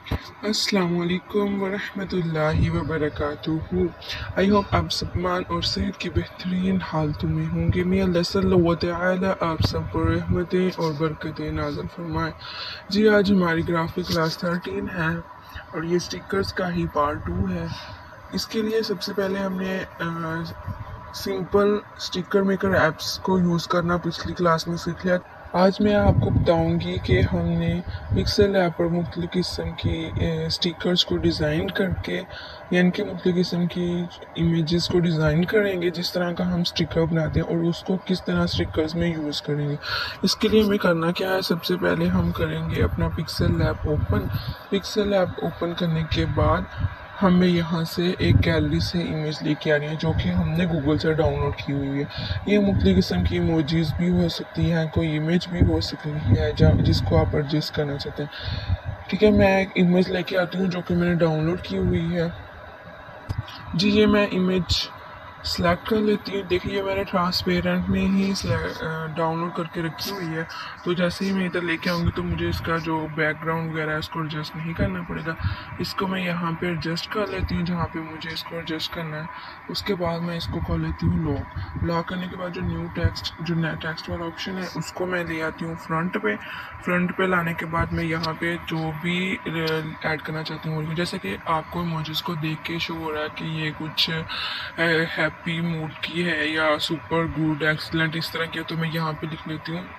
अस्सलाम वालेकुम वरहमतुल्लाहि वबरकातुहू। आई होप आप सब मान और सेहत की बेहतरीन हालतों में होंगे। मैं अल्लाह सल्लल्लाहु व तआला आप सब पर रहमतें और बरकतें नाज़िल फरमाए। जी आज हमारी ग्राफिक क्लास 13 है और ये स्टिकर्स का ही पार्ट 2 है। इसके लिए सबसे पहले हमने सिंपल स्टिकर मेकर ऐप्स को यूज़ करना पिछली क्लास में सीख लिया। आज मैं आपको बताऊंगी कि हमने पिक्सल ऐप पर मुख्तलिफ़ किस्म की स्टिकर्स को डिज़ाइन करके यानी कि मुख्तलिफ़ किस्म की इमेजेस को डिज़ाइन करेंगे जिस तरह का हम स्टिकर बनाते हैं और उसको किस तरह स्टिकर्स में यूज़ करेंगे। इसके लिए हमें करना क्या है, सबसे पहले हम करेंगे अपना pixel app open. Pixel app open करने के बाद हमें यहाँ से एक गैलरी से इमेज लेके आ रही है जो कि हमने गूगल से डाउनलोड की हुई है। ये मुख्तलिफ़ किस्म की इमोजीज भी हो सकती हैं, कोई इमेज भी हो सकती है जिसको आप एडजस्ट करना चाहते हैं। ठीक है, मैं एक इमेज लेके आती हूँ जो कि मैंने डाउनलोड की हुई है। जी ये मैं इमेज सेलेक्ट कर लेती हूँ। देखिए मैंने ट्रांसपेरेंट में ही डाउनलोड करके रखी हुई है, तो जैसे ही मैं इधर लेके आऊँगी तो मुझे इसका जो बैकग्राउंड वगैरह है उसको एडजस्ट नहीं करना पड़ेगा। इसको मैं यहाँ पे एडजस्ट कर लेती हूँ जहाँ पे मुझे इसको एडजस्ट करना है। उसके बाद मैं इसको कर लेती हूँ लॉक। लॉक करने के बाद जो न्यू टेक्स्ट वाला ऑप्शन है उसको मैं ले आती हूँ फ्रंट पे लाने के बाद मैं यहाँ पे जो भी ऐड करना चाहती हूँ, जैसे कि आपको इमोजीज को देख के शो हो रहा है कि ये कुछ हैप्पी मूड की है या सुपर गुड एक्सलेंट इस तरह की, तो मैं यहाँ पे लिख लेती हूँ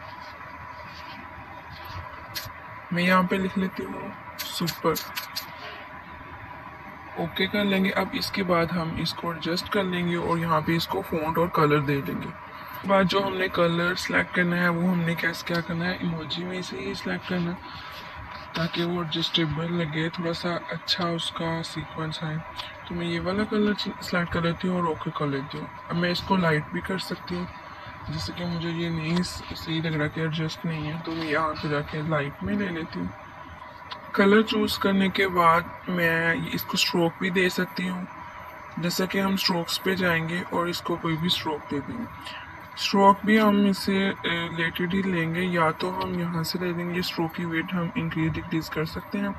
सुपर। ओके कर लेंगे। अब इसके बाद हम इसको एडजस्ट कर लेंगे और यहाँ पे इसको फ़ॉन्ट और कलर दे देंगे। बाद जो हमने कलर सेलेक्ट करना है वो हमने कैसे क्या करना है, इमोजी में से ही सेलेक्ट करना है ताकि वो एडजस्टेबल लगे, थोड़ा सा अच्छा उसका सीक्वेंस आए। तो मैं ये वाला कलर सेलेक्ट कर लेती हूँ और ओके कर लेती हूँ। अब मैं इसको लाइट भी कर सकती हूँ, जैसे कि मुझे ये नहीं सही लग रहा कि एडजस्ट नहीं है तो मैं यहाँ पे जाके लाइट में ले लेती हूँ। कलर चूज करने के बाद मैं इसको स्ट्रोक भी दे सकती हूँ, जैसा कि हम स्ट्रोक्स पे जाएंगे और इसको कोई भी स्ट्रोक दे देंगे। स्ट्रोक भी हम इससे रिलेटेड ही लेंगे, या तो हम यहाँ से ले लेंगे स्ट्रोक की वेट हम इंक्रीज डिक्रीज कर सकते हैं।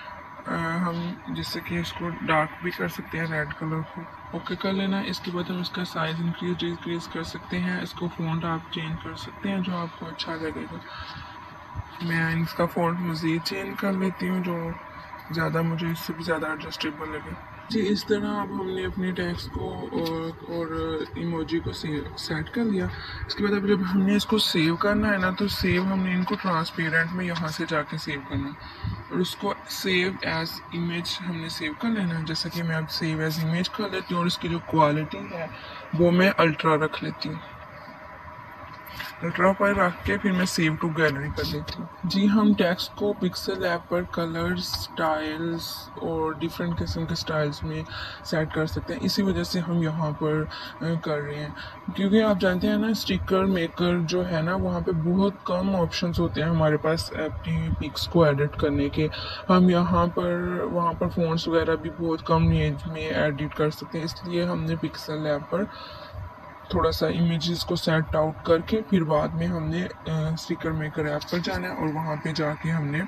हम जिससे कि इसको डार्क भी कर सकते हैं, रेड कलर को ओके कर लेना। इसके बाद हम इसका साइज इंक्रीज डिक्रीज कर सकते हैं। इसको फ़ॉन्ट आप चेंज कर सकते हैं जो आपको अच्छा लगेगा। मैं इसका फ़ॉन्ट मज़ीद चेंज कर लेती हूँ जो ज़्यादा मुझे इससे भी ज़्यादा एडजस्टेबल लगे। जी इस तरह अब हमने अपने टेक्स्ट को और इमोजी को सेट कर लिया। इसके बाद अब जब हमने इसको सेव करना है ना, तो सेव हमने इनको ट्रांसपेरेंट में यहाँ से जाके सेव करना है और उसको सेव एज इमेज हमने सेव कर लेना है। जैसा कि मैं अब सेव एज इमेज कर लेती हूँ और इसकी जो क्वालिटी है वो मैं अल्ट्रा रख लेती हूँ। अल्ट्रा पर रख के फिर मैं सेव टू गैलरी कर देती हूँ। जी हम टेक्स्ट को पिक्सल ऐप पर कलर्स, स्टाइल्स और डिफरेंट किस्म के स्टाइल्स में सेट कर सकते हैं। इसी वजह से हम यहाँ पर कर रहे हैं, क्योंकि आप जानते हैं ना स्टिकर मेकर जो है ना वहाँ पे बहुत कम ऑप्शंस होते हैं हमारे पास अपनी पिक्स को एडिट करने के। हम यहाँ पर वहाँ पर फ़ॉन्ट्स वगैरह भी बहुत कम रेंज में एडिट कर सकते हैं, इसलिए हमने पिक्सल ऐप पर थोड़ा सा इमेजेस को सेट आउट करके फिर बाद में हमने स्टिकर मेकर ऐप पर जाना है और वहाँ पे जाके हमने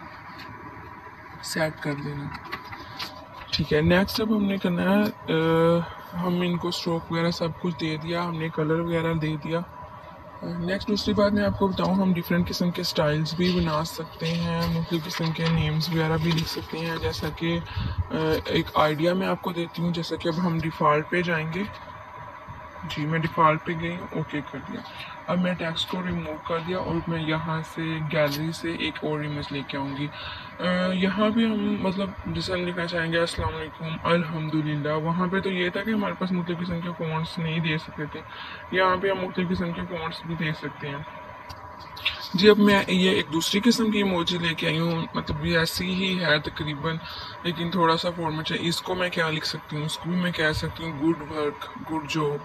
सेट कर लेना। ठीक है, नेक्स्ट अब हमने करना है हम इनको स्ट्रोक वगैरह सब कुछ दे दिया, हमने कलर वगैरह दे दिया। नेक्स्ट दूसरी बात मैं आपको बताऊं, हम डिफरेंट किस्म के स्टाइल्स भी बना सकते हैं, मुख्तलिफ किस्म के नेम्स वगैरह भी लिख सकते हैं। जैसा कि एक आइडिया मैं आपको देती हूँ, जैसा कि अब हम डिफ़ॉल्ट पे जाएंगे। जी मैं डिफ़ॉल्ट पे गई, ओके कर दिया। अब मैं टेक्स्ट को रिमूव कर दिया और मैं यहाँ से गैलरी से एक और इमेज लेके आऊँगी। यहाँ पे हम मतलब जैसे हम लिखना चाहेंगे अस्सलाम वालेकुम अल्हम्दुलिल्लाह, वहाँ पे तो ये था कि हमारे पास मुख्तलिफ किस्म के फ़ॉन्ट्स नहीं दे सकते थे, यहाँ पे हम मुख्तलिफ किस्म के फ़ॉन्ट्स भी दे सकते हैं। जी अब मैं ये एक दूसरी किस्म की इमोजी लेके आई हूँ, मतलब ये ऐसी ही है तकरीबन, लेकिन थोड़ा सा फॉर्मेट है। इसको मैं क्या लिख सकती हूँ, इसको भी मैं कह सकती हूँ गुड वर्क, गुड जॉब,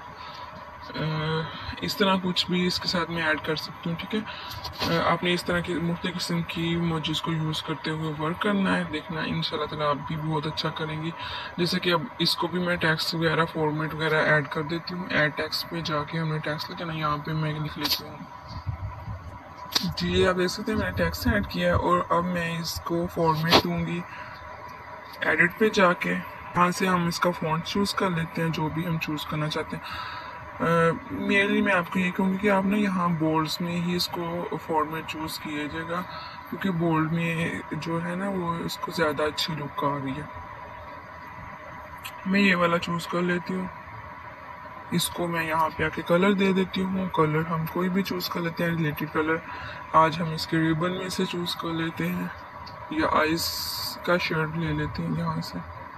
इस तरह कुछ भी इसके साथ में ऐड कर सकती हूँ। ठीक है, आपने इस तरह की मुख्तलिफ किस्म की इमोजीज को यूज़ करते हुए वर्क करना है, देखना इंशाल्लाह ताला आप भी बहुत अच्छा करेंगी। जैसे कि अब इसको भी मैं टेक्स्ट वगैरह फॉर्मेट वगैरह ऐड कर देती हूँ। ऐड टेक्स्ट पे जाके हमने टेक्स्ट लिखना, यहाँ पे मैं लिख लेती हूँ जी आप देख सकते हैं मैंने टेक्स्ट ऐड किया है और अब मैं इसको फॉर्मेट दूंगी। एडिट पे जाके यहाँ से हम इसका फ़ॉन्ट चूज़ कर लेते हैं, जो भी हम चूज़ करना चाहते हैं। मेनली मैं आपको ये कहूँगी कि आप ना यहाँ बोल्ड्स में ही इसको फॉर्मेट चूज़ कीजिएगा, क्योंकि बोल्ड में जो है ना वो इसको ज़्यादा अच्छी लुक आ रही है। मैं ये वाला चूज़ कर लेती हूँ। इसको मैं यहाँ पे आके कलर दे देती हूँ। कलर हम कोई भी चूज़ कर लेते हैं, रिलेटेड कलर। आज हम इसके रिबन में से चूज़ कर लेते हैं, या आइस का शेड ले लेते हैं यहाँ से।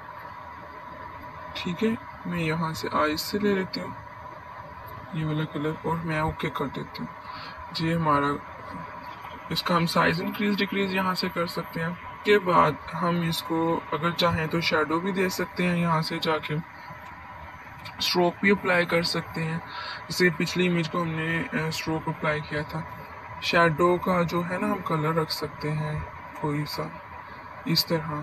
ठीक है, मैं यहाँ से आइस से ले लेती हूँ ये वाला कलर और मैं ओके कर देती हूँ। जी हमारा इसका हम साइज इंक्रीज डिक्रीज यहाँ से कर सकते हैं। के बाद हम इसको अगर चाहें तो शेडो भी दे सकते हैं, यहाँ से जाके स्ट्रोक भी अप्लाई कर सकते हैं। जैसे पिछली इमेज को हमने स्ट्रोक अप्लाई किया था। शेडो का जो है ना हम कलर रख सकते हैं कोई सा, इस तरह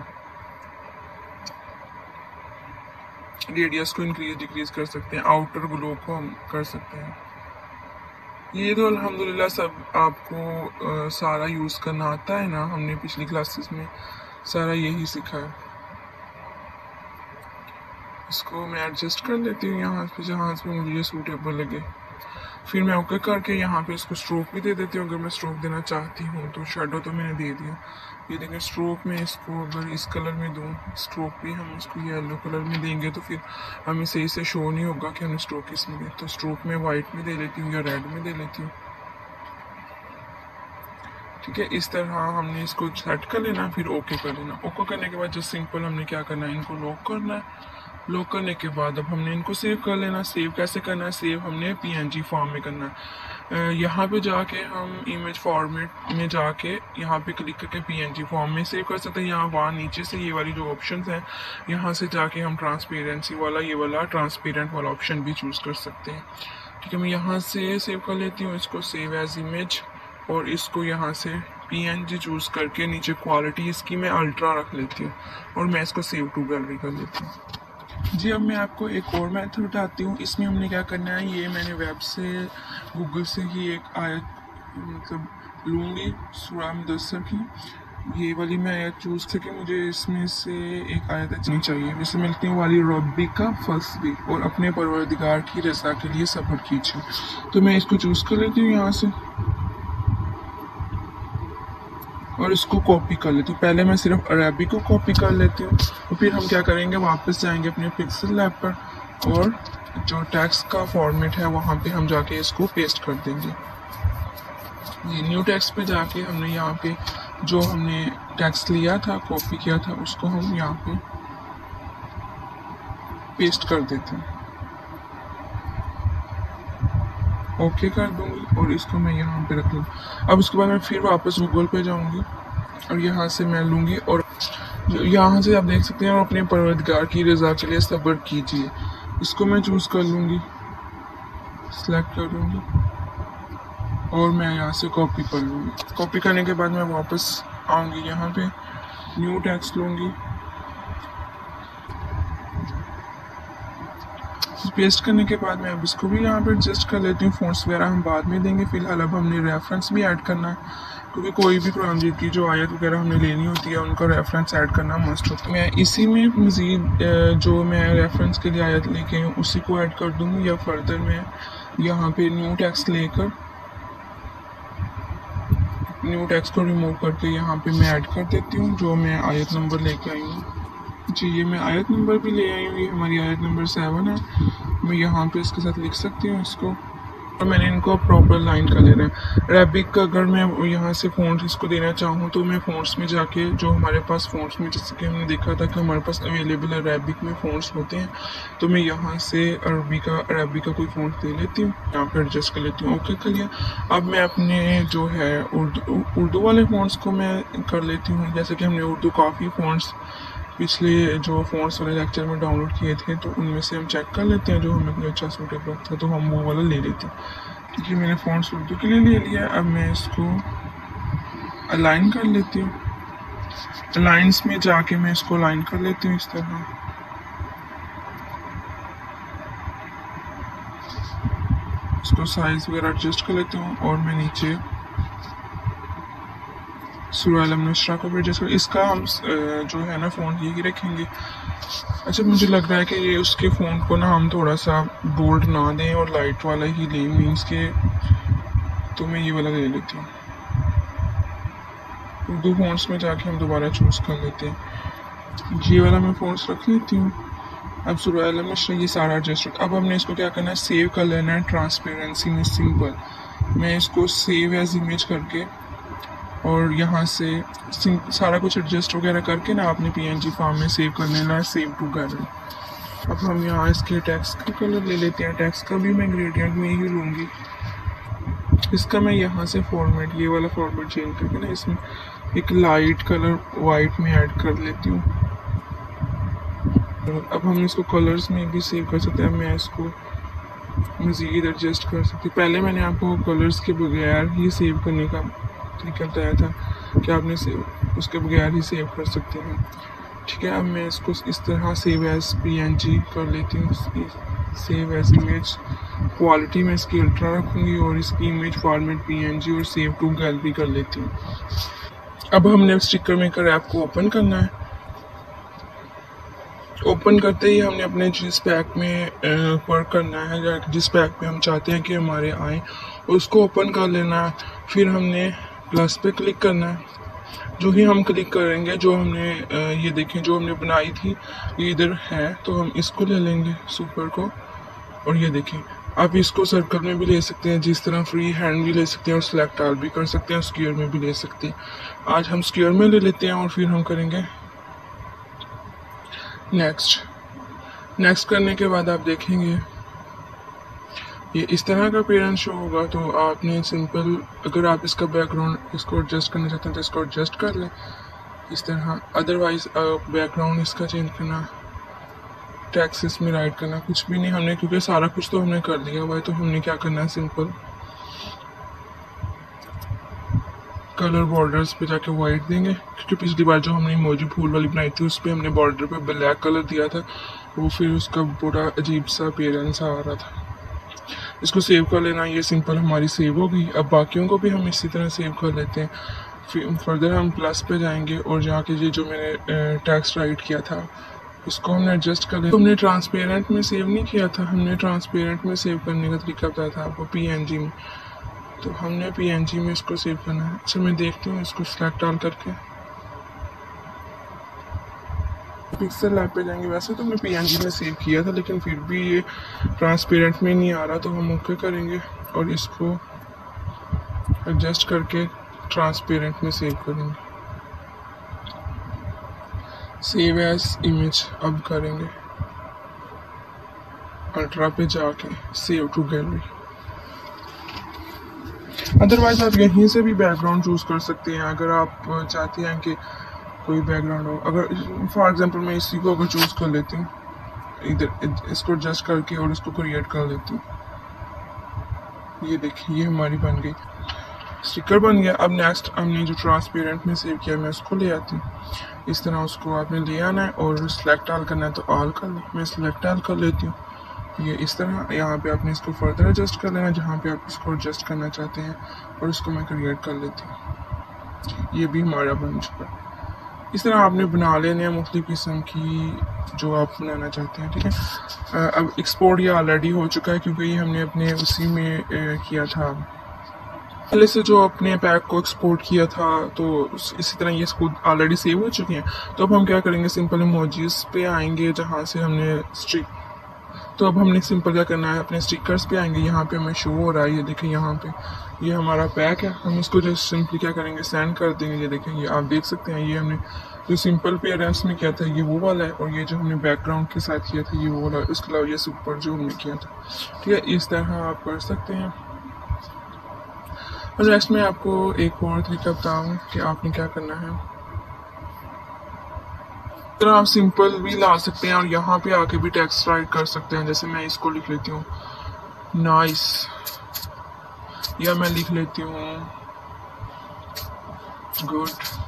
रेडियस को इंक्रीज डिक्रीज कर सकते हैं, आउटर ग्लो को हम कर सकते हैं। ये तो अल्हम्दुलिल्लाह सब आपको सारा यूज़ करना आता है ना, हमने पिछली क्लासेस में सारा यही सीखा है। इसको मैं एडजस्ट कर लेती हूँ यहाँ पे जहाँ पे मुझे सूटेबल लगे। फिर मैं ओके करके यहाँ पे इसको स्ट्रोक भी दे देती हूँ। अगर मैं स्ट्रोक देना चाहती हूँ तो शेडो तो मैंने दे दिया। ये देखें स्ट्रोक में इसको अगर इस कलर में दूँ, स्ट्रोक भी हम इसको येलो कलर में देंगे तो फिर हमें सही से शो नहीं होगा कि हमने स्ट्रोक किसमें दिया। तो स्ट्रोक में वाइट में दे लेती हूँ या रेड में दे लेती हूँ। ठीक है, इस तरह हमने इसको सेट कर लेना, फिर ओके कर लेना। ओके करने के बाद जस्ट सिंपल हमने क्या करना है, इनको लॉक करना है। लॉक करने के बाद अब हमने इनको सेव कर लेना। सेव कैसे करना है, सेव हमने PNG फॉर्म में करना है। यहाँ पे जाके हम इमेज फॉर्मेट में जाके यहाँ पे क्लिक करके PNG फॉर्म में सेव कर सकते हैं। यहाँ वहाँ नीचे से ये वाली जो ऑप्शंस हैं, यहाँ से जाके हम ट्रांसपेरेंसी वाला ये वाला ट्रांसपेरेंट वाला ऑप्शन भी चूज़ कर सकते हैं। ठीक है, मैं यहाँ से सेव कर लेती हूँ इसको, सेव एज इमेज, और इसको यहाँ से PNG चूज़ करके नीचे क्वालिटी इसकी मैं अल्ट्रा रख लेती हूँ और मैं इसको सेव टू गैलरी कर लेती हूँ। जी अब मैं आपको एक और मेथड बताती हूँ। इसमें हमने क्या करना है, ये मैंने वेब से गूगल से ही एक आयत मतलब लूँगी सूरह मुदस्सर की। ये वाली मैं आयत चूज़ करके मुझे इसमें से एक आयत अच्छी चाहिए। जैसे मिलती है वाली रब्बी का फस्बी और अपने परवरदिगार की रज़ा के लिए सब्र कीजिए। तो मैं इसको चूज़ कर लेती हूँ यहाँ से और इसको कॉपी कर लेती हूँ। पहले मैं सिर्फ अरबी को कॉपी कर लेती हूँ और फिर हम क्या करेंगे, वापस जाएंगे अपने पिक्सल लैब पर और जो टेक्स्ट का फॉर्मेट है वहाँ पे हम जाके इसको पेस्ट कर देंगे। ये न्यू टेक्स्ट पे जाके हमने यहाँ पे जो हमने टेक्स्ट लिया था, कॉपी किया था, उसको हम यहाँ पे पेस्ट कर देते हैं। ओके कर दूंगी और इसको मैं यहाँ पे रख लूँ। अब उसके बाद मैं फिर वापस गूगल पे जाऊँगी और यहाँ से मैं लूँगी और यहाँ से आप देख सकते हैं और अपने परवरदिगार की रज़ा के लिए सब्र कीजिए, इसको मैं चूज़ कर लूँगी, सिलेक्ट कर लूँगी और मैं यहाँ से कॉपी कर लूँगी। कॉपी करने के बाद मैं वापस आऊँगी, यहाँ पे न्यू टेक्स्ट लूँगी, पेस्ट करने के बाद मैं अब इसको भी यहाँ पे एडजस्ट कर लेती हूँ। फ़ॉन्ट्स वगैरह हम बाद में देंगे। फ़िलहाल अब हमने रेफरेंस भी ऐड करना है, क्योंकि कोई भी कुरान मजीद की जो आयत वगैरह हमने लेनी होती है उनका रेफरेंस ऐड करना मस्ट होता है। मैं इसी में मज़ीद जो मैं रेफरेंस के लिए आयत लेके आई हूँ उसी को ऐड कर दूँगी, या फर्दर मैं यहाँ पे न्यू टेक्स्ट लेकर न्यू टेक्स्ट को रिमूव करके यहाँ पे मैं ऐड कर देती हूँ जो मैं आयत नंबर लेके आई हूँ। जी ये मैं आयत नंबर भी ले आई हूँ, ये हमारी आयत नंबर 7 है। मैं यहाँ पे इसके साथ लिख सकती हूँ इसको, और मैंने इनको प्रॉपर लाइन कर लेना है। अरबिक का अगर मैं यहाँ से फ़ॉन्ट इसको देना चाहूँ तो मैं फ़ॉन्ट्स में जाके जो हमारे पास फ़ॉन्ट्स में, जैसे कि हमने देखा था कि हमारे पास अवेलेबल अरबिक में फ़ॉन्ट्स होते हैं, तो मैं यहाँ से अरबी का कोई फ़ॉन्ट दे लेती हूँ, यहाँ पर एडजस्ट कर लेती हूँ। ओके कर लिया। अब मैं अपने जो है उर्दू वाले फ़ॉन्ट्स को मैं कर लेती हूँ। जैसे कि हमने उर्दू काफ़ी फ़ॉन्ट्स पिछले जो फ़ॉन्ट्स वाले लेक्चर में डाउनलोड किए थे, तो उनमें से हम चेक कर लेते हैं जो हमें कोई अच्छा सूटेबल था तो हम वो वाला ले लेते हैं। क्योंकि मैंने फ़ॉन्ट्स उर्दू के लिए ले लिया। अब मैं इसको अलाइन कर लेती हूँ। अलाइंस में जाके मैं इसको अलाइन कर लेती हूँ इस तरह। इसको साइज़ वगैरह एडजस्ट कर लेती हूँ और मैं नीचे सूरह अल-नशरा को भी एडजस्ट कर। इसका हम जो है ना फ़ॉन्ट यही रखेंगे। अच्छा मुझे लग रहा है कि ये उसके फ़ॉन्ट को ना हम थोड़ा सा बोल्ड ना दें और लाइट वाला ही लें, मीन्स के तो मैं ये वाला ले लेती हूँ। उर्दू फ़ॉन्ट्स में जाके हम दोबारा चूज़ कर लेते हैं। ये वाला मैं फ़ॉन्ट्स रख लेती हूँ। अब सूरह अल-नशरा ये सारा एडजस्ट। अब हमने इसको क्या करना है, सेव कर लेना है ट्रांसपेरेंसी में। सिंपल मैं इसको सेव एज इमेज करके और यहाँ से सारा कुछ एडजस्ट वगैरह करके ना अपने PNG फॉर्म में सेव कर लेना है, सेव टू गैलरी। अब हम यहाँ इसके टेक्स्ट का कलर ले लेते हैं। टेक्स्ट का भी मैं ग्रेडियंट में ही लूँगी। इसका मैं यहाँ से फॉर्मेट, ये वाला फॉर्मेट चेंज करके ना इसमें एक लाइट कलर वाइट में ऐड कर लेती हूँ। अब हम इसको कलर्स में भी सेव कर सकते हैं। मैं इसको मज़ीद एडजस्ट कर सकती। पहले मैंने आपको कलर्स के बगैर ही सेव करने का तरीका बताया था कि आपने सेव उसके बगैर ही सेव कर सकते हैं। ठीक है, अब मैं इसको इस तरह सेव एज PNG कर लेती हूँ। सेव एज इमेज क्वालिटी में इसकी अल्ट्रा रखूँगी और इसकी इमेज फॉर्मेट PNG और सेव टू गैलरी कर लेती हूँ। अब हमने स्टिकर मेकर ऐप को ओपन करना है। ओपन करते ही हमने अपने जिस पैक में वर्क करना है या जिस पैक में हम चाहते हैं कि हमारे आए उसको ओपन कर लेना है। फिर हमने प्लस पे क्लिक करना है। जो ही हम क्लिक करेंगे, जो हमने ये देखें जो हमने बनाई थी ये इधर है, तो हम इसको ले लेंगे सुपर को। और ये देखें आप इसको सर्कल में भी ले सकते हैं, जिस तरह फ्री हैंड भी ले सकते हैं और सिलेक्ट ऑल भी कर सकते हैं, स्क्वायर में भी ले सकते हैं। आज हम स्क्वायर में ले लेते हैं और फिर हम करेंगे नेक्स्ट करने के बाद आप देखेंगे ये इस तरह का अपीयरेंस शो होगा। तो आपने सिंपल, अगर आप इसका बैकग्राउंड इसको एडजस्ट करना चाहते हैं तो इसको एडजस्ट कर लें इस तरह। अदरवाइज बैकग्राउंड इसका चेंज करना, टेक्स्ट इसमें राइट करना कुछ भी नहीं हमने, क्योंकि सारा कुछ तो हमने कर लिया हुआ है। तो हमने क्या करना है, सिंपल कलर बॉर्डर्स पे जाके वाइट देंगे, क्योंकि पिछली बार जो हमने इमोजी फूल वाली बनाई थी उस पर हमने बॉर्डर पे ब्लैक कलर दिया था, वो फिर उसका बड़ा अजीब सा अपीयरेंस आ रहा था। इसको सेव कर लेना। ये सिंपल हमारी सेव हो गई। अब बाकियों को भी हम इसी तरह सेव कर लेते हैं। फिर फर्दर हम प्लस पे जाएंगे और जाके ये जो मैंने टेक्स्ट राइट किया था इसको हमने एडजस्ट कर लिया। तो हमने ट्रांसपेरेंट में सेव नहीं किया था, हमने ट्रांसपेरेंट में सेव करने का तरीका बताया था आपको PNG में। तो हमने PNG में इसको सेव करना है। अच्छा मैं देखती हूँ इसको सिलेक्ट ऑल करके पिक्सल लैब पे जाएंगे। वैसे तो हमने PNG में सेव किया था, लेकिन फिर भी ये ट्रांसपेरेंट में नहीं आ रहा, तो हम ओके करेंगे और इसको एडजस्ट करके ट्रांसपेरेंट में सेव करेंगे। सेव एज इमेज अब करेंगे, अल्ट्रा पे जाके सेव टू गैलरी। अदरवाइज आप यहीं से भी बैकग्राउंड चूज कर सकते हैं अगर आप चाहते हैं कि कोई बैकग्राउंड हो। अगर फॉर एग्जांपल मैं इसी को अगर चूज कर लेती हूँ, इधर इसको एडजस्ट करके और इसको क्रिएट कर लेती हूँ। ये देखिए ये हमारी बन गई, स्टिकर बन गया। अब नेक्स्ट हमने जो ट्रांसपेरेंट में सेव किया मैं उसको ले आती हूँ। इस तरह उसको आपने ले आना है और सिलेक्ट ऑल करना है तो ऑल कर लें। मैं सिलेक्ट ऑल कर लेती हूँ। ये इस तरह यहाँ पे आपने इसको फर्दर एडजस्ट कर लेना जहाँ पे आप इसको एडजस्ट करना चाहते हैं, और इसको मैं क्रिएट कर लेती हूँ। ये भी हमारा बन चुका। इस तरह आपने बना लेने हैं मुख्तलिफ किस्म की जो आप बनाना चाहते हैं। ठीक है, अब एक्सपोर्ट ये ऑलरेडी हो चुका है क्योंकि ये हमने अपने उसी में किया था पहले से, जो अपने पैक को एक्सपोर्ट किया था। तो इसी तरह ये खुद ऑलरेडी सेव हो चुके हैं। तो अब हम क्या करेंगे, सिंपल इमोजीज पे आएंगे जहाँ से हमने स्टिक। तो अब हमने सिंपल क्या करना है, अपने स्टिकर्स पे आएंगे। यहाँ पे हमें शो हो रहा है, ये देखें यहाँ पे ये हमारा पैक है। हम इसको जस्ट सिंपली क्या करेंगे, सेंड कर देंगे। ये देखें, ये आप देख सकते हैं ये हमने जो सिंपल अपीयरेंस में किया था ये वो वाला है, और ये जो हमने बैकग्राउंड के साथ किया था ये वो वाला है। उसके अलावा ये सुपर जो हमने किया था। ठीक है, इस तरह आप कर सकते हैं। और नेक्स्ट मैं आपको एक और तरीका बताऊँ कि आपने क्या करना है। तो आप सिंपल भी ला सकते हैं और यहाँ पे आके भी टेक्स्ट राइट कर सकते हैं। जैसे मैं इसको लिख लेती हूँ नाइस, या मैं लिख लेती हूँ गुड।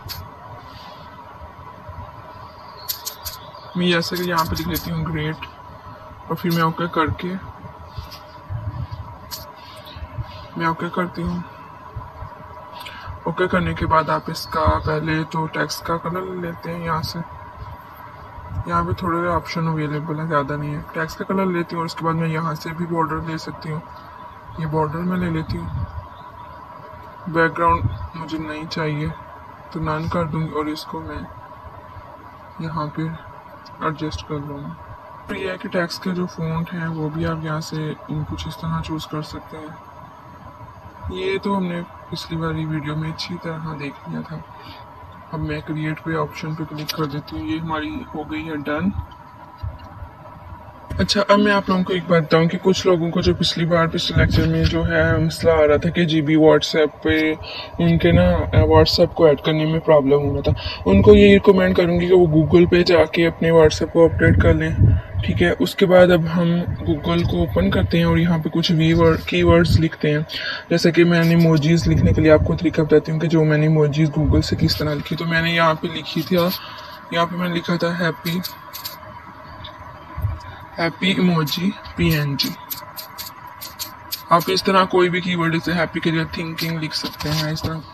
मैं जैसे कि यहाँ पे लिख लेती हूँ ग्रेट, और फिर मैं ओके करके मैं ओके करती हूँ। ओके करने के बाद आप इसका पहले तो टेक्स्ट का कलर ले लेते हैं। यहाँ से यहाँ पे थोड़े ऑप्शन अवेलेबल है, ज़्यादा नहीं है। टेक्स्ट का कलर लेती हूँ और उसके बाद मैं यहाँ से भी बॉर्डर ले सकती हूँ। ये बॉर्डर मैं ले लेती हूँ। बैकग्राउंड मुझे नहीं चाहिए तो नन कर दूँगी और इसको मैं यहाँ पे एडजस्ट कर लूँगी। तो यह है कि टेक्स्ट के जो फ़ॉन्ट हैं वो भी आप यहाँ से कुछ इस तरह चूज़ कर सकते हैं। ये तो हमने पिछली वाली वीडियो में अच्छी तरह देख लिया था। अब मैं क्रिएट पे ऑप्शन पे क्लिक कर देती हूँ। ये हमारी हो गई है डन। अच्छा, अब मैं आप लोगों को एक बात बताऊं कि कुछ लोगों को जो पिछले लेक्चर में जो है मसला आ रहा था कि जीबी व्हाट्सएप पे उनके ना व्हाट्सएप को ऐड करने में प्रॉब्लम हो रहा था, उनको ये रिकमेंड करूंगी कि वो गूगल पे जाके अपने व्हाट्सएप को अपडेट कर लें। ठीक है, उसके बाद अब हम गूगल को ओपन करते हैं और यहाँ पे कुछ कीवर्ड्स लिखते हैं। जैसे कि मैंने इमोजीज लिखने के लिए आपको तरीका बताती हूँ कि जो मैंने इमोजीज गूगल से किस तरह लिखी। तो मैंने यहाँ पे लिखी थी, यहाँ पे मैंने लिखा था हैप्पी इमोजी PNG। आप इस तरह कोई भी कीवर्ड जैसे हैप्पी के लिए थिंकिंग लिख सकते हैं। इस तरह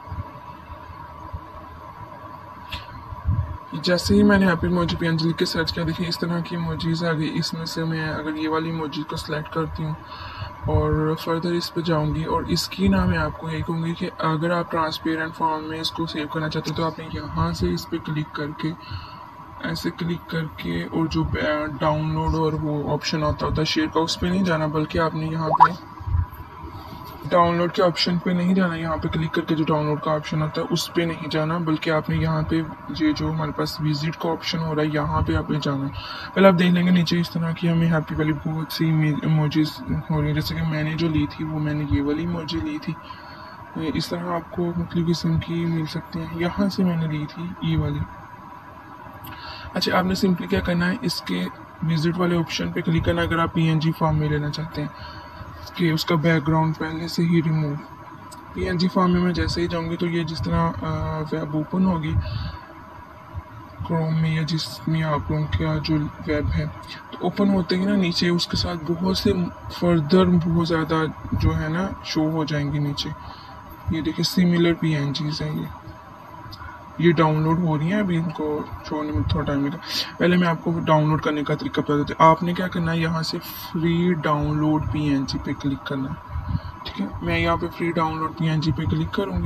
जैसे ही मैंने हैप्पी इमोजी PNG लिख के सर्च किया, देखिए इस तरह की इमोजीज आ गई। इसमें से मैं अगर ये वाली इमोजी को सिलेक्ट करती हूँ और फर्दर इस पे जाऊंगी और इसकी ना मैं आपको यही कहूँगी कि अगर आप ट्रांसपेरेंट फॉर्म में इसको सेव करना चाहते हो तो आपने यहाँ से इस पर क्लिक करके ऐसे क्लिक करके और जो डाउनलोड और वो ऑप्शन आता होता है शेयर का, उस पर नहीं जाना, बल्कि आपने यहाँ पे डाउनलोड के ऑप्शन पे नहीं जाना। यहाँ पे क्लिक करके जो डाउनलोड का ऑप्शन होता है उस पे नहीं जाना, बल्कि आपने यहाँ पे ये जो हमारे पास विजिट का ऑप्शन हो रहा है यहाँ पे आपने जाना है। पहले आप देख लेंगे नीचे इस तरह की हमें हैप्पी वाली बहुत सी इमोजीज हो रही है। जैसे कि मैंने जो ली थी वो मैंने ये वाली इमोजी ली थी। इस तरह आपको मुख्तलिफ किस्म की मिल सकती हैं। यहाँ से मैंने ली थी ये वाली। अच्छा, आपने सिंपली क्या करना है, इसके विजिट वाले ऑप्शन पे क्लिक करना अगर आप PNG फॉर्म में लेना चाहते हैं कि उसका बैकग्राउंड पहले से ही रिमूव। PNG फॉर्म में मैं जैसे ही जाऊंगी तो ये जिस तरह वेब ओपन होगी क्रोम में या जिसमें आप लोगों का जो वेब है, तो ओपन होते ही ना नीचे उसके साथ बहुत से फर्दर बहुत ज़्यादा जो है ना शो हो जाएंगे नीचे। ये देखिए सिमिलर PNGs हैं, ये डाउनलोड हो रही हैं। अभी इनको छोड़ने में थोड़ा टाइम लगा। पहले मैं आपको डाउनलोड करने का तरीका बता देती हूँ। आपने क्या करना है, यहाँ से फ्री डाउनलोड PNG पे क्लिक करना है। ठीक है, मैं यहाँ पे फ्री डाउनलोड PNG पे क्लिक करूँगी।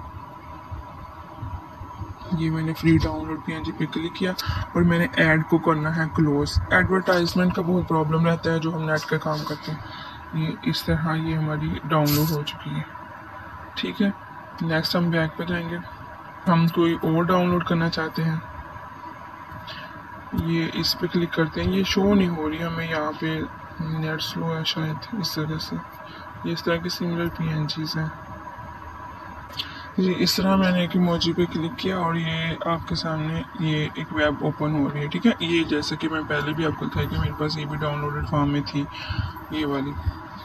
ये मैंने फ्री डाउनलोड PNG पे क्लिक किया और मैंने ऐड को करना है क्लोज। एडवर्टाइजमेंट का बहुत प्रॉब्लम रहता है जो हम नेट का काम करते हैं। ये इस तरह ये हमारी डाउनलोड हो चुकी है। ठीक है, नेक्स्ट हम बैक पे जाएंगे। हम कोई और डाउनलोड करना चाहते हैं, ये इस पे क्लिक करते हैं। ये शो नहीं हो रही हमें, यहाँ पे नेट स्लो है शायद, इस तरह से। ये इस तरह की सिमिलर PNGs हैं। इस तरह मैंने एक इमोजी पे क्लिक किया और ये आपके सामने ये एक वेब ओपन हो रही है। ठीक है, ये जैसे कि मैं पहले भी आपको बताया कि मेरे पास ये भी डाउनलोडेड फॉर्म में थी ये वाली।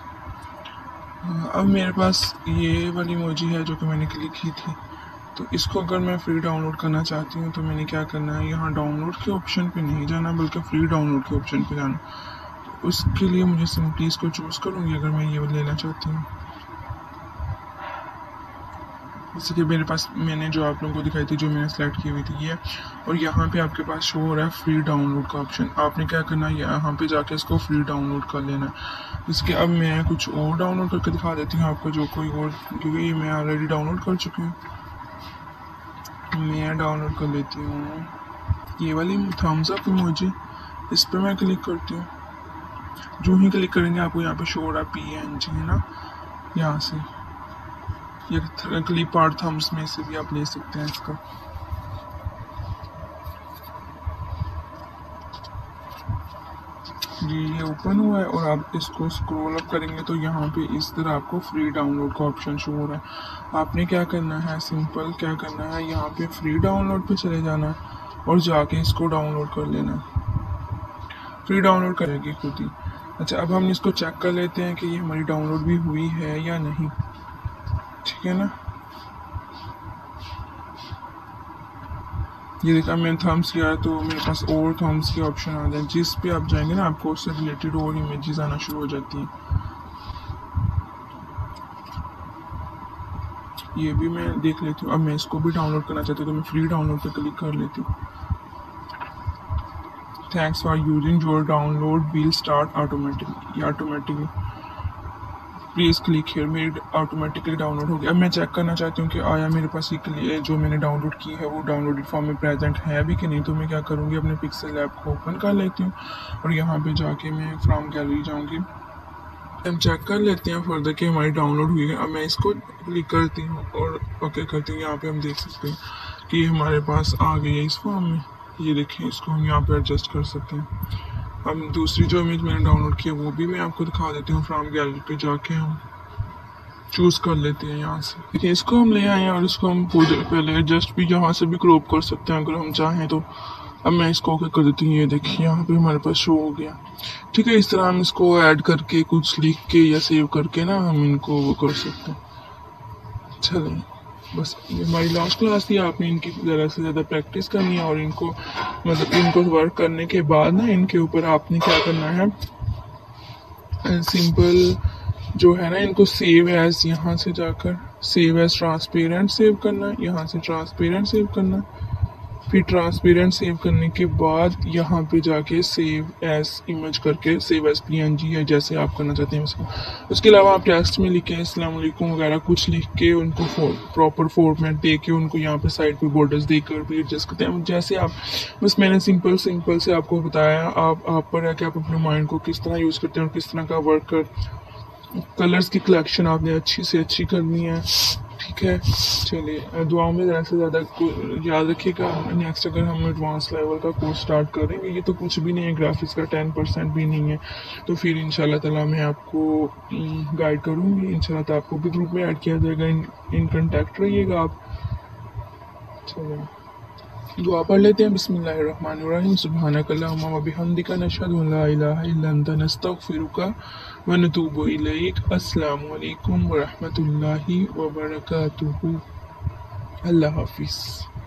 अब मेरे पास ये वाली इमोजी है जो कि मैंने क्लिक की थी। तो इसको अगर मैं फ्री डाउनलोड करना चाहती हूँ तो मैंने क्या करना है, यहाँ डाउनलोड के ऑप्शन पे नहीं जाना बल्कि फ्री डाउनलोड के ऑप्शन पे जाना। तो उसके लिए मुझे सिंपली इसको चूज़ करूँगी अगर मैं ये लेना चाहती हूँ। जैसे कि मेरे पास मैंने जो आप लोगों को दिखाई थी जो मैंने सेलेक्ट की हुई थी ये, और यहाँ पे आपके पास शो हो रहा है फ्री डाउनलोड का ऑप्शन। आपने क्या करना है, यहाँ पे जाके इसको फ्री डाउनलोड कर लेना। इसके अब मैं कुछ और डाउनलोड करके दिखा देती हूँ आपको, जो कोई और, क्योंकि ये मैं ऑलरेडी डाउनलोड कर चुकी हूँ। मैं डाउनलोड कर लेती हूँ ये वाली थम्स अप इमोजी। इस पर मैं क्लिक करती हूँ। जो ही क्लिक करेंगे आपको यहाँ पे शो हो रहा है PNG है ना, यहाँ से ये क्लिप आर्ट थम्स में से भी आप ले सकते हैं इसका। ये ओपन हुआ है और आप इसको स्क्रॉल अप करेंगे तो यहाँ पे इस तरह आपको फ्री डाउनलोड का ऑप्शन शो हो रहा है। आपने क्या करना है, सिंपल क्या करना है, यहाँ पे फ्री डाउनलोड पे चले जाना है और जाके इसको डाउनलोड कर लेना। फ्री डाउनलोड करेगी खुद ही। अच्छा, अब हम इसको चेक कर लेते हैं कि ये हमारी डाउनलोड भी हुई है या नहीं। ठीक है ना, ये देखा मैंने थम्स किया है तो मेरे पास और थम्स के ऑप्शन आ जाए। जिस पे आप जाएंगे ना आपको उससे रिलेटेड और इमेजेस आना शुरू हो जाती हैं। ये भी मैं देख लेती हूँ। अब मैं इसको भी डाउनलोड करना चाहती हूँ तो मैं फ्री डाउनलोड पे क्लिक कर लेती हूँ। Thanks for using your download will start automatically please click here. मेरी ऑटोमेटिकली डाउनलोड हो गया। अब मैं चेक करना चाहती हूँ कि आया मेरे पास ये जो मैंने डाउनलोड की है वो डाउनलोडेड फॉर्म में प्रेजेंट है भी कि नहीं। तो मैं क्या करूँगी, अपने पिक्सल ऐप को ओपन कर लेती हूँ और यहाँ पे जाके मैं फ्रॉम गैलरी जाऊँगी। हम चेक कर लेते हैं फर्दर कि हमारी डाउनलोड हुई है। अब मैं इसको क्लिक करती हूँ और ओके करती हूँ। यहाँ पे हम देख सकते हैं कि हमारे पास आ गई है इस फॉर्म में। ये देखिए, इसको हम यहाँ पे एडजस्ट कर सकते हैं। अब दूसरी जो इमेज मैंने डाउनलोड की है वो भी मैं आपको दिखा देती हूँ। फ्रॉम गैलरी पे जाके हम चूज़ कर लेते हैं यहाँ से। देखिए, इसको हम ले आए हैं और इसको हम पहले एडजस्ट भी यहाँ से भी क्रॉप कर सकते हैं अगर हम चाहें तो। अब मैं इसको ओके कर देती हूँ। ये देखिए, यहाँ पे हमारे पास शो हो गया। ठीक है, इस तरह हम इसको ऐड करके कुछ लिख के या सेव करके ना हम इनको वो कर सकते हैं। चलें, बस ये हमारी लास्ट क्लास थी। आपने इनकी ज़्यादा से ज़्यादा प्रैक्टिस करनी है और इनको मतलब इनको वर्क करने के बाद ना इनके ऊपर आपने क्या करना है, सिंपल जो है ना, इनको सेव एज यहाँ से जाकर सेव एज ट्रांसपेरेंट सेव करना, यहाँ से ट्रांसपेरेंट सेव करना, फिर ट्रांसपेरेंट सेव करने के बाद यहाँ पे जाके सेव एज इमेज करके सेव एज पीएनजी या जैसे आप करना चाहते हैं उसको। उसके अलावा आप टेक्स्ट में लिखें अस्सलाम वालेकुम वगैरह कुछ लिख के उनको प्रॉपर फॉर्मेट दे के उनको यहाँ पे साइड पे बॉर्डर्स देकर भी एडजस्ट करते हैं जैसे आप। बस मैंने सिंपल से आपको बताया। आप पर है कि आप अपने माइंड को किस तरह यूज़ करते हैं और किस तरह का वर्क कर। कलर्स की कलेक्शन आपने अच्छी से अच्छी करनी है। ठीक है, चलिए दुआओं में ज़्यादा से ज़्यादा याद रखिएगा। नेक्स्ट अगर हम एडवांस लेवल का कोर्स स्टार्ट करेंगे, ये तो कुछ भी नहीं है, ग्राफिक्स का 10% भी नहीं है, तो फिर इंशाल्लाह ताला मैं आपको गाइड करूँगी। इंशाल्लाह ताला आपको भी ग्रुप में ऐड किया जाएगा। इन कांटेक्ट रहिएगा आप। चलिए दुआ पढ़ लेते हैं। बिस्मिल्लाहिर्रहमानिर्रहीम। सुब्हानकल्लाहुम्मा व बिहम्दिका नशहदु अन ला इलाहा इल्ला अंता नस्तगफिरुका व नतूबु इलैक। अस्सलामु अलैकुम व रहमतुल्लाहि व बरकातुहू। अल्लाह हाफिज़।